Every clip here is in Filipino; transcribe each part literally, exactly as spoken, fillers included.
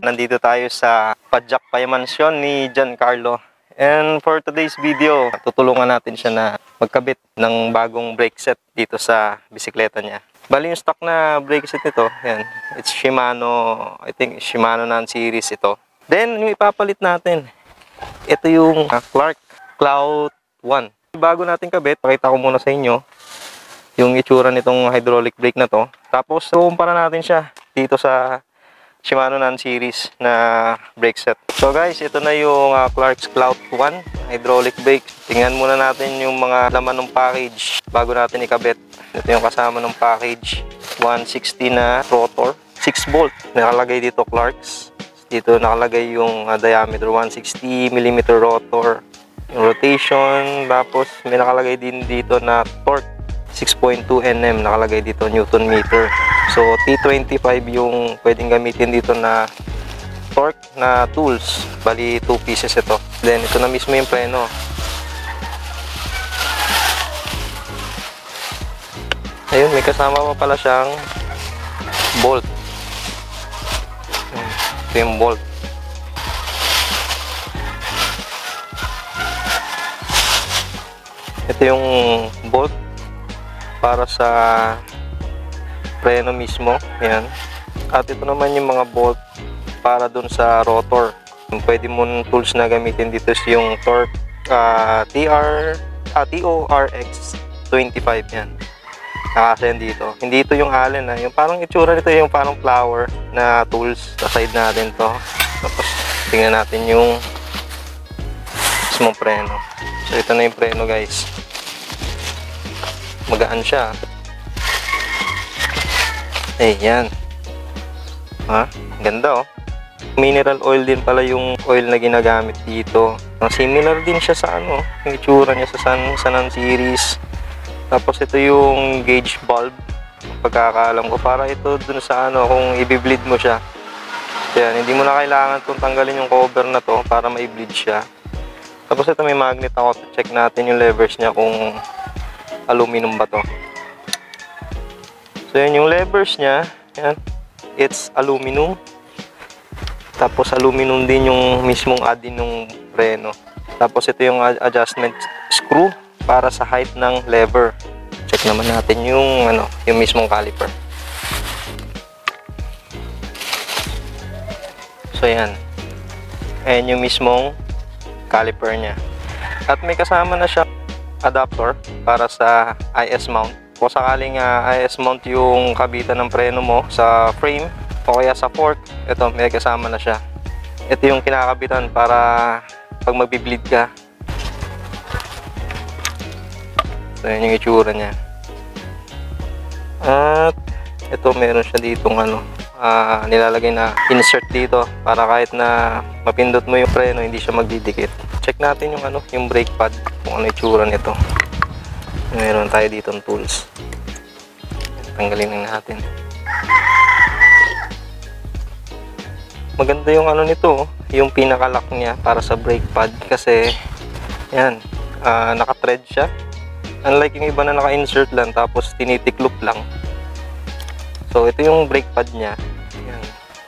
Nandito tayo sa Padjak Payamansyon ni Giancarlo. And for today's video, tutulungan natin siya na magkabit ng bagong brake set dito sa bisikleta niya. Bali yung stock na brake set nito, yan. It's Shimano, I think Shimano Nan series ito. Then yung ipapalit natin, ito yung uh, Clark Cloud one. Bago natin kabit, pakita ko muna sa inyo yung itsura nitong hydraulic brake na to. Tapos kumpara natin siya dito sa Shimano Nan series na brake set. So guys, ito na yung uh, Clark's Cloud one hydraulic brake. Tingnan muna natin yung mga laman ng package bago natin ikabit. Ito yung kasama ng package. one sixty na rotor, six bolt. Nakalagay dito Clark's. Dito nakalagay yung uh, diameter one sixty millimeter rotor, yung rotation. Tapos may nakalagay din dito na torque six point two newton, nakalagay dito Newton meter. So T twenty-five yung pwedeng gamitin dito na torque na tools. Bali two pieces ito. Then ito na mismo yung preno. Ayun, may kasama pa pala siyang bolt. Ito yung bolt. Ito yung bolt para sa preno mismo. Yan. At ito naman yung mga bolt para dun sa rotor. Yung pwede mong tools na gamitin dito is yung torque uh, T R uh, T O R X twenty-five. Yan. Nakasyan dito. Hindi ito yung allen. Ha? Yung parang itsura nito yung parang flower na tools. Sa side natin to. Tapos tingnan natin yung mismo preno. So ito na yung preno guys. Magaan siya. Eh, yan. Ha? Ganda, oh. Mineral oil din pala yung oil na ginagamit dito. Similar din siya sa ano, yung itsura niya sa San, Sanan series. Tapos ito yung gauge bulb. Pagkakaalam ko, para ito dun sa ano, kung i-bleed mo siya. Yan, hindi mo na kailangan itong tanggalin yung cover na to para ma-bleed siya. Tapos ito may magnet ako. Check natin yung levers niya kung aluminum ba to. So yan yung levers niya, yan, it's aluminum. Tapos aluminum din yung mismong add-in ng preno. Tapos ito yung adjustment screw para sa height ng lever. Check naman natin yung ano, yung mismong caliper. So yan. Ayan yung mismong caliper niya. At may kasama na siya adapter para sa I S mount. Kung sakaling uh, I S mount yung kabitan ng preno mo sa frame o kaya sa fork, ito may kasama na siya. Ito yung kinakabitan para pag magbi-bleed ka. So yun yung itsura niya. At ito meron siya ditong ano, uh, nilalagay na insert dito para kahit na mapindot mo yung preno hindi siya magdidikit. Check natin yung ano, yung brake pad kung ano itsura nito. Meron tayo dito ng tools. Tanggalin lang natin. Maganda yung ano nito, yung pinaka-lock niya para sa brake pad kasi yan, uh, naka-thread siya. Unlike yung iba na naka-insert lang tapos tinitiklop lang. So ito yung brake pad niya. Yan.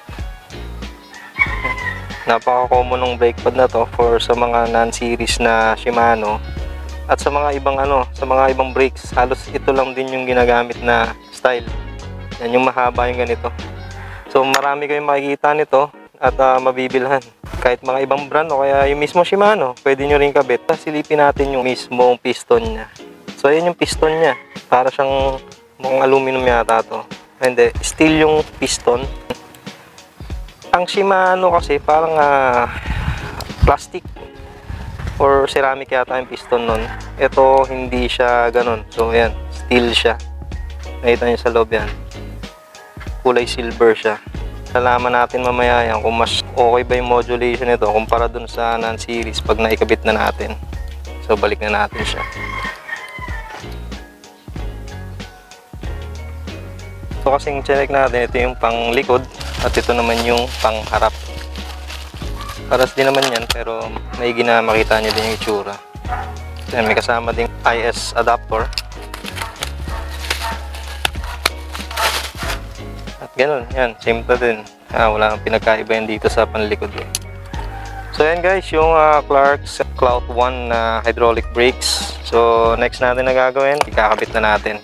Napaka-common ng brake pad na to for sa mga non-series na Shimano. At sa mga ibang ano, sa mga ibang brakes, halos ito lang din yung ginagamit na style. Yan yung mahaba yung ganito. So marami kayong makikita nito at uh, mabibilhan. Kahit mga ibang brand o kaya yung mismo Shimano, pwede nyo rin kabit. Silipin natin yung mismong piston niya. So ayan yung piston niya. Para siyang mukhang aluminum yata to. Hindi, steel yung piston. Ang Shimano kasi parang uh, plastic or ceramic yata yung piston nun. Ito hindi siya ganun. So ayan, steel siya. Nakita nyo sa loob yan. Kulay silver siya. Salaman natin mamaya yan kung mas okay ba yung modulation nito kumpara dun sa Nan series pag naikabit na natin. So balik na natin siya. So kasing check natin, ito yung pang likod at ito naman yung pang harap. Paras din naman yan pero may gina makita nyo din yung itsura. Then may kasama ding I S adapter. At ganun, yan, same to din. Ah, wala nang pinagkaiba yan dito sa panlikod eh. So yan guys, yung uh, Clark's Clout one na uh, hydraulic brakes. So next natin na gagawin, ikakabit na natin.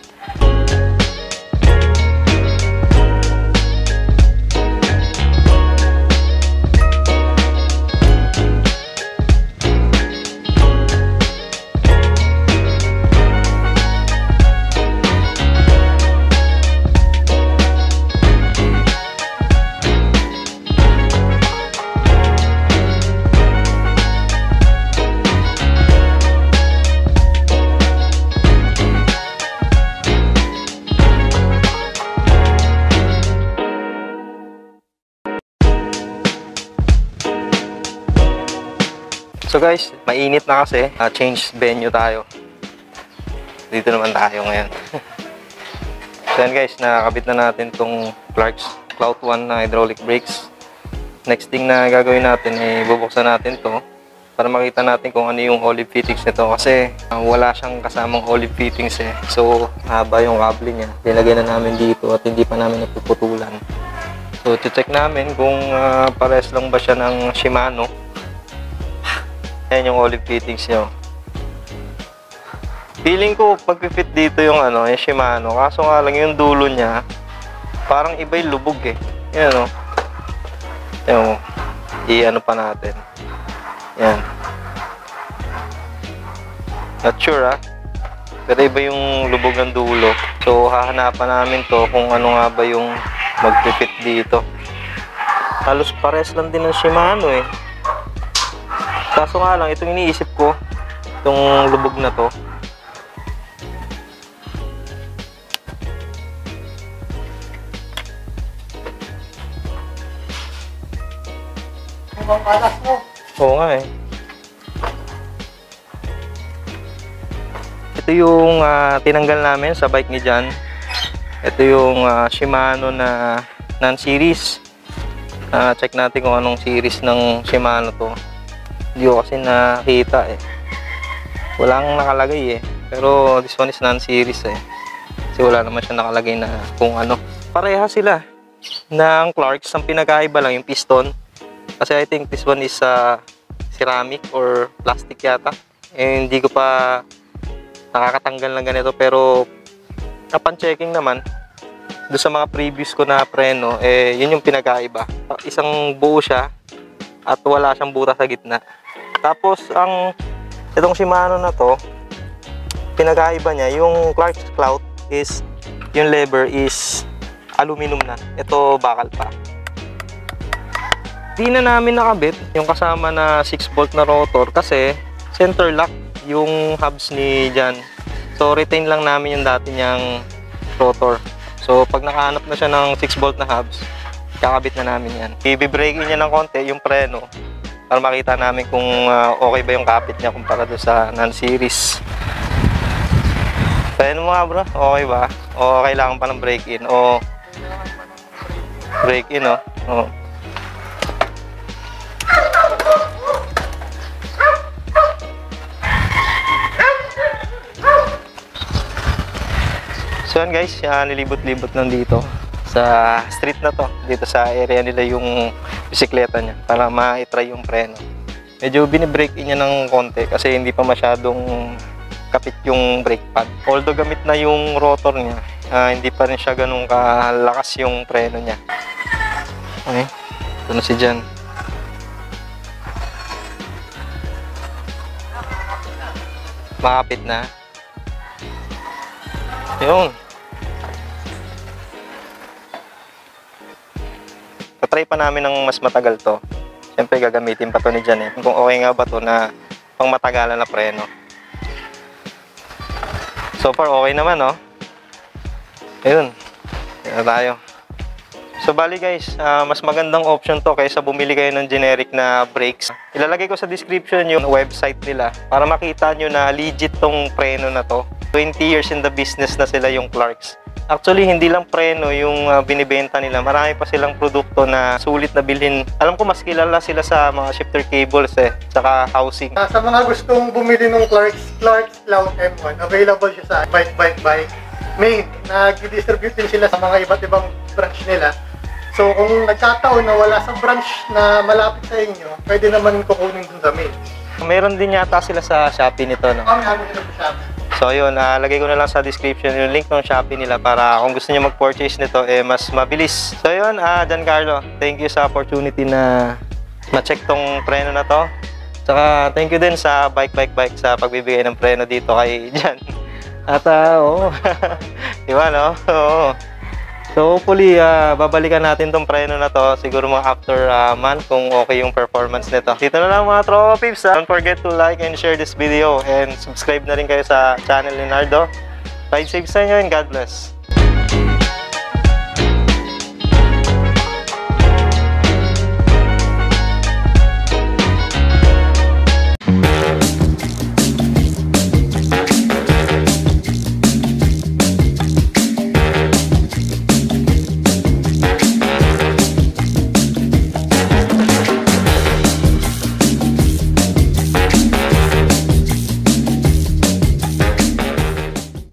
So guys, mainit na kasi. Uh, change venue tayo. Dito naman tayo ngayon. So yan guys, nakakabit na natin tong Clark's Clout one na hydraulic brakes. Next thing na gagawin natin ay eh, bubuksan natin to para makita natin kung ano yung olive fittings nito. Kasi uh, wala siyang kasamang olive fittings eh. So haba yung kable niya. Nilagay na namin dito at hindi pa namin napuputulan. So check namin kung uh, pares lang ba siya ng Shimano. Ayan yung olive fittings nyo. Feeling ko pag-fit dito yung ano, yung Shimano. Kaso nga lang yung dulo niya, parang iba yung lubog eh. Yan o. Yan o. I-ano pa natin. Yan. Not sure ah. Pero iba yung lubog ng dulo. So hahanapan namin to kung ano nga ba yung mag-fit dito. Halos pares lang din ng Shimano eh. Kaso nga lang, itong iniisip ko, itong lubog na to. Ibang palas mo. Oo nga eh. Ito yung uh, tinanggal namin sa bike ni Jan. Ito yung uh, Shimano na non-series. Uh, check natin kung anong series ng Shimano to. Hindi ko kasi nakita eh. Walang nakalagay eh. Pero this one is non-series eh. Kasi wala naman siya nakalagay na kung ano. Pareha sila ng Clark's. Ang pinakaiba lang yung piston. Kasi I think this one is uh, ceramic or plastic yata. Eh, hindi ko pa nakakatanggal ng ganito. Pero upon checking naman, doon sa mga previous ko na preno, eh, yun yung pinakaiba. Isang buo siya at wala siyang butas sa gitna. Tapos ang itong Shimano na to, pinakaiba niya, yung Clark's Clout is yung lever is aluminum na. Ito bakal pa. Di na namin nakabit yung kasama na six volt na rotor kasi center lock yung hubs ni Jan. So retain lang namin yung dati niyang rotor. So pag nakahanap na siya ng six volt na hubs, kakabit na namin yan. I-break in niya ng konti yung preno para makita namin kung uh, okay ba yung kapit niya kumpara doon sa non-series. Preno mo nga bro, okay ba? O kailangan pa ng break in o break in o. Oh. So yan guys, uh, nilibot-libot lang dito sa street na to, dito sa area nila yung bisikleta niya para ma-try yung preno. Medyo binibrake in niya ng konti kasi hindi pa masyadong kapit yung brake pad. Although gamit na yung rotor niya, uh, hindi pa rin siya ganun kalakas yung preno niya. Okay, ito na si Jan. Makapit na. Yun. Try pa namin ng mas matagal to. Siyempre gagamitin pa to ni Jan eh. Kung okay nga ba to na pang matagalan na preno. So far okay naman no. Ayun. Yan tayo. So bali guys, uh, mas magandang option to kaysa bumili kayo ng generic na brakes. Ilalagay ko sa description yung website nila para makita nyo na legit tong preno na to. twenty years in the business na sila yung Clark's. Actually, hindi lang preno yung uh, binibenta nila. Marami pa silang produkto na sulit na bilhin. Alam ko mas kilala sila sa mga shifter cables eh, saka housing. Uh, sa mga gustong bumili ng Clark's, Clark's Clout M one, available siya sa Bike Bike Bike. May nag-distribute din sila sa mga iba't ibang branch nila. So kung nagkataon na wala sa branch na malapit sa inyo, pwede naman kukunin dun sa mail. Meron din yata sila sa Shopee nito, no? Kami kami nila sa shop. So yun, ah, lagay ko na lang sa description yung link ng Shopee nila para kung gusto niyo mag-purchase nito, eh mas mabilis. So yun, ah, Giancarlo, thank you sa opportunity na ma-check tong preno na to. Tsaka thank you din sa Bike Bike Bike sa pagbibigay ng preno dito kay Jan. At ah, oo. Diba, no? Oo. So hopefully, uh, babalikan natin tong preno na to siguro mga after a uh, month kung okay yung performance nito. Dito na lang mga tropa peeps. Ha? Don't forget to like and share this video and subscribe na rin kayo sa channel ni Nardo. Ride safe sa inyo and God bless.